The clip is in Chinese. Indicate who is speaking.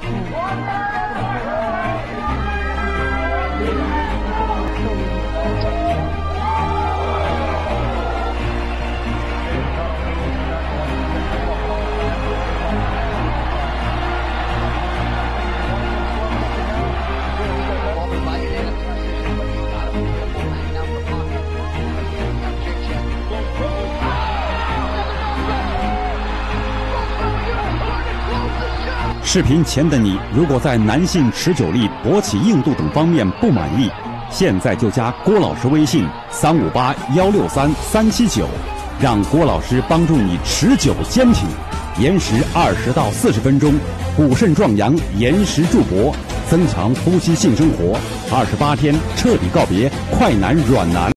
Speaker 1: 视频前的你，如果在男性持久力、勃起硬度等方面不满意，现在就加郭老师微信358163379，让郭老师帮助你持久坚挺，延时20到40分钟，补肾壮阳，延时助勃，增强夫妻性生活，28天彻底告别快男软男。